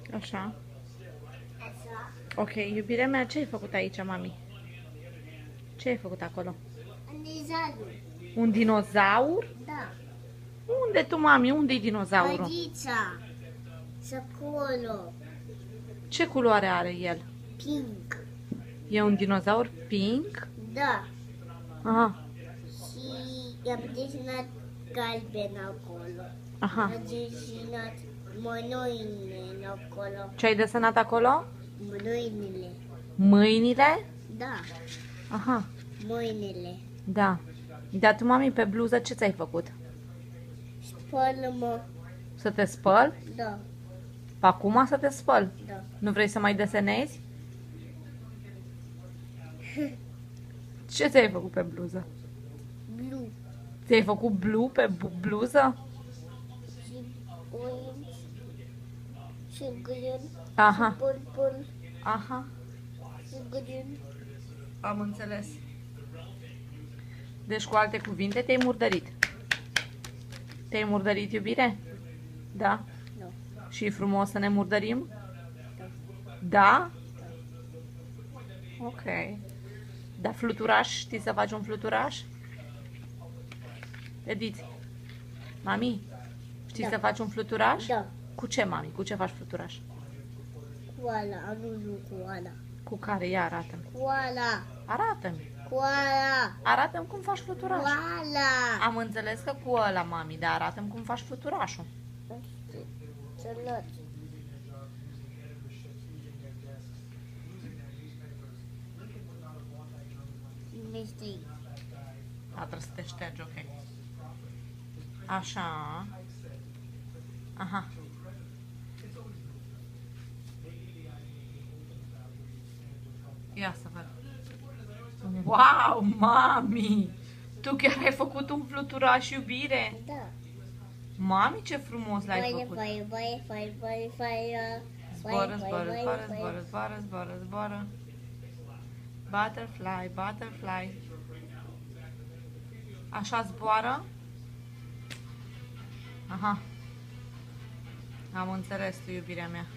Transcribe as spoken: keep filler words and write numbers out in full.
Așa. Așa. Ok, iubirea mea, ce ai făcut aici, mami? Ce ai făcut acolo? În dinozaur. Un dinozaur? Da. Unde tu, mami? Unde-i dinozaurul? Aici. Și acolo. Ce culoare are el? Pink. E un dinozaur pink? Da. Aha, Și i-am desenat galben acolo. aha. Am desenat mânoile acolo. Ce ai desenat acolo? Mâinile. Mâinile? Da. Aha, Mâinile. da. Dar tu, mami, pe bluză ce ți-ai făcut? Spală-mă. Să te spăl? Da. Acum să te spăl? Da. Nu vrei să mai desenezi? Ce ți-ai făcut pe bluză? Blue. Ți-ai făcut blue pe bu- bluză? Și orange. Și green. Aha, Purple. aha, Și green. am înțeles. Deci, cu alte cuvinte, te-ai murdărit. Te-ai murdărit, iubire? Da? Nu. Și e frumos să ne murdărim? Da? Ok. Dar fluturaș, știi să faci un fluturaș? Edith, mami, știi Da. să faci un fluturaș? Da. Cu ce, mami? Cu ce faci fluturaș? Koala. Nu, nu koala. Cu care? Ia arată-mi. Koala. Arată-mi. Koala. Arată-mi cum faci fluturaș. Koala. Am înțeles că cu ăla, mami, dar arată-mi cum faci fluturașul. Să luați. Este A, trebuie să te ștergi, ok. Așa. Aha. Ia să văd. Wow, mami! Tu chiar ai făcut un fluturaș, iubire? Da. Mami, ce frumos l-ai Fire, făcut. fire, fire, fire, fire, fire. Zboară, Fire, zboară, fire, zboară, fire, zboară, zboară, zboară, zboară. Butterfly, butterfly. Așa zboară? Aha. Am înțeles tu, iubirea mea.